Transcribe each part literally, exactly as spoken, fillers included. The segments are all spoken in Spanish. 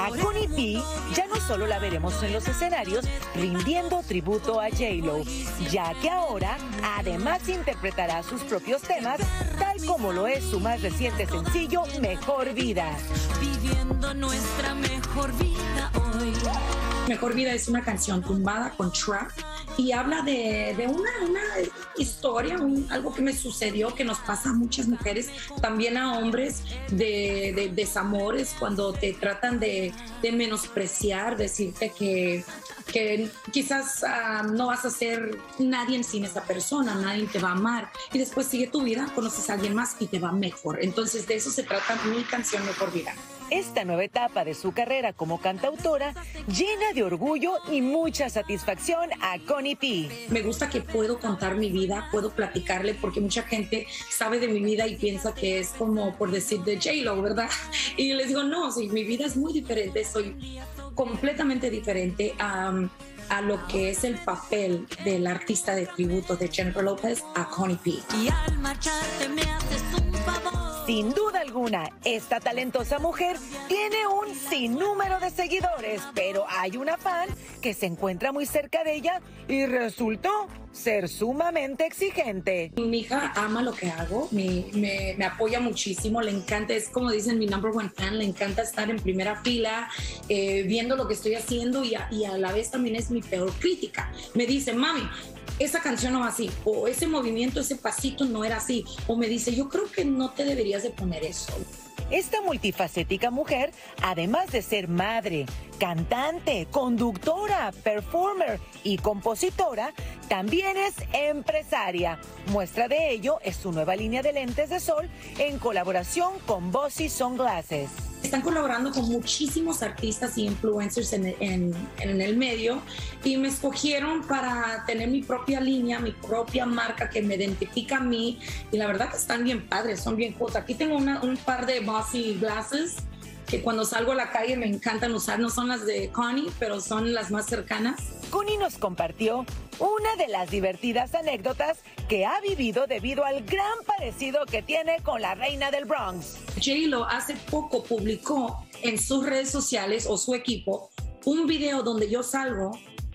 A Connie P ya no solo la veremos en los escenarios rindiendo tributo a J-Lo, ya que ahora además interpretará sus propios temas, tal como lo es su más reciente sencillo, Mejor Vida. Viviendo nuestra mejor vida hoy. Mejor Vida es una canción tumbada con trap y habla de, de una, una historia, un, algo que me sucedió, que nos pasa a muchas mujeres, también a hombres, de, de desamores, cuando te tratan de, de menospreciar, decirte que, que quizás uh, no vas a ser nadie sin esa persona, nadie te va a amar, y después sigue tu vida, conoces a alguien más y te va mejor. Entonces de eso se trata mi canción Mejor Vida. Esta nueva etapa de su carrera como cantautora llena de orgullo y mucha satisfacción a Connie P. Me gusta que puedo contar mi vida, puedo platicarle, porque mucha gente sabe de mi vida y piensa que es como por decir de J-Lo, ¿verdad? Y les digo, no, sí, mi vida es muy diferente, soy completamente diferente a, a lo que es el papel del artista de tributo de Jennifer López a Connie P. Y al marcharte me haces un favor. Sin duda alguna, esta talentosa mujer tiene un sinnúmero de seguidores, pero hay una fan que se encuentra muy cerca de ella y resultó ser sumamente exigente. Mi hija ama lo que hago, me, me, me apoya muchísimo, le encanta, es como dicen mi number one fan, le encanta estar en primera fila, eh, viendo lo que estoy haciendo y a, y a la vez también es mi peor crítica. Me dice, mami, esa canción no va así, o ese movimiento, ese pasito no era así, o me dice, yo creo que no te deberías de poner eso. Esta multifacética mujer, además de ser madre, cantante, conductora, performer y compositora, también es empresaria. Muestra de ello es su nueva línea de lentes de sol en colaboración con Bossy Sunglasses. Están colaborando con muchísimos artistas y influencers en, en, en el medio y me escogieron para tener mi propia línea, mi propia marca que me identifica a mí, y la verdad que están bien padres, son bien cool. Aquí tengo una, un par de Bossy Glasses que cuando salgo a la calle me encantan usar, no son las de Connie, pero son las más cercanas. Connie nos compartió una de las divertidas anécdotas que ha vivido debido al gran parecido que tiene con la reina del Bronx. J-Lo hace poco publicó en sus redes sociales, o su equipo, un video donde yo salgo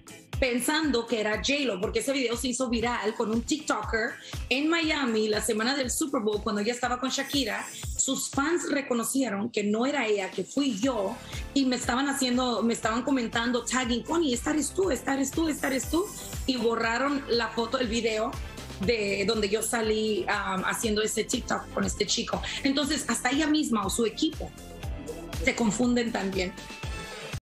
pensando que era J-Lo, porque ese video se hizo viral con un TikToker en Miami la semana del Super Bowl, cuando ella estaba con Shakira. Sus fans reconocieron que no era ella, que fui yo, y me estaban haciendo, me estaban comentando, tagging, Connie, esta eres tú, esta eres tú, esta eres tú, y borraron la foto, el video de donde yo salí um, haciendo ese TikTok con este chico. Entonces hasta ella misma o su equipo se confunden también.